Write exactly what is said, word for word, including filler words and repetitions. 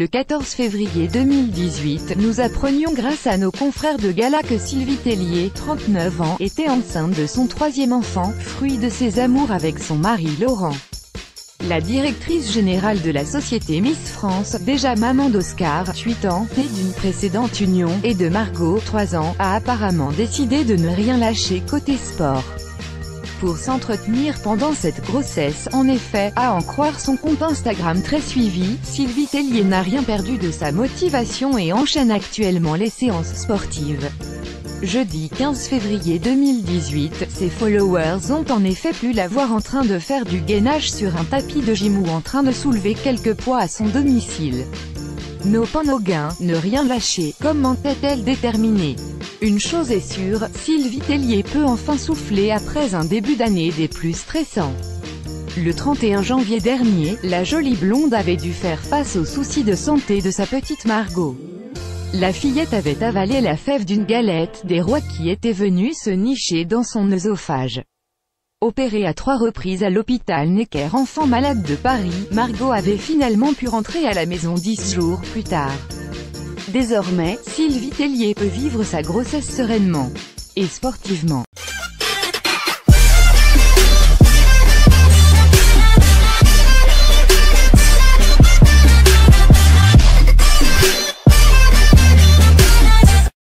Le quatorze février deux mille dix-huit, nous apprenions grâce à nos confrères de Gala que Sylvie Tellier, trente-neuf ans, était enceinte de son troisième enfant, fruit de ses amours avec son mari Laurent. La directrice générale de la société Miss France, déjà maman d'Oscar, huit ans, née d'une précédente union, et de Margot, trois ans, a apparemment décidé de ne rien lâcher côté sport. Pour s'entretenir pendant cette grossesse, en effet, à en croire son compte Instagram très suivi, Sylvie Tellier n'a rien perdu de sa motivation et enchaîne actuellement les séances sportives. Jeudi quinze février deux mille dix-huit, ses followers ont en effet pu la voir en train de faire du gainage sur un tapis de gym ou en train de soulever quelques poids à son domicile. No pain no gain, ne rien lâcher, commentait-elle déterminée. Une chose est sûre, Sylvie Tellier peut enfin souffler après un début d'année des plus stressants. Le trente et un janvier dernier, la jolie blonde avait dû faire face aux soucis de santé de sa petite Margot. La fillette avait avalé la fève d'une galette des rois qui était venue se nicher dans son œsophage. Opérée à trois reprises à l'hôpital Necker enfant malade de Paris, Margot avait finalement pu rentrer à la maison dix jours plus tard. Désormais, Sylvie Tellier peut vivre sa grossesse sereinement et sportivement.